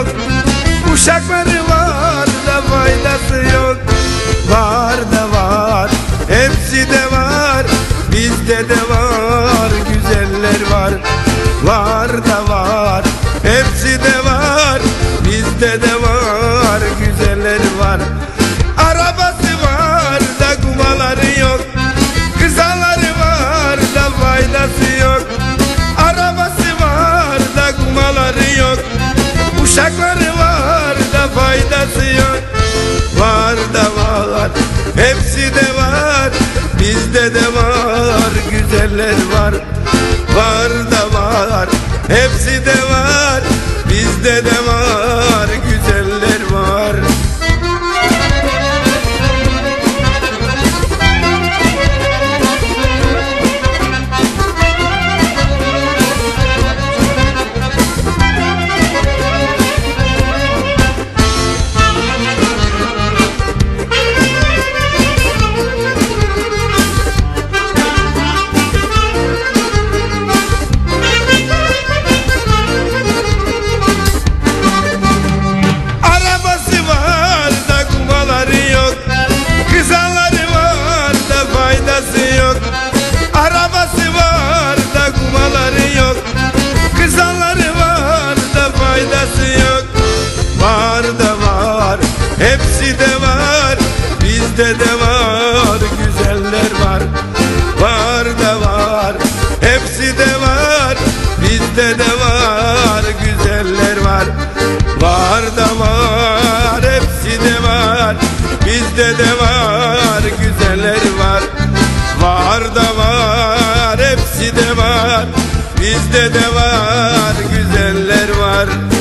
yok. Uşakları var da faydası yok. Var da var, hepsi de var. Bizde de var, güzeller var. Var da var, hepsi de var. Bizde de var, güzeller var. Arabası var da kumaları yok. Kısaları var da faydası yok. Arabası var da kumaları yok. Uşakları var da faydası yok. Var da var, hepsi de var. Bizde de var, güzeller var. Var da var, hepsi de var. Bizde de var, güzeller var. Arabası var da kumaları yok. Kısaları var da faydası yok. Var da var, hepsi de var. Bizde de var, güzeller var. Var da var, hepsi de var. Bizde de var, güzeller var. Var da var, hepsi de var. Bizde de var, güzeller var. Var da var, hepsi de var. Bizde de var, güzeller var.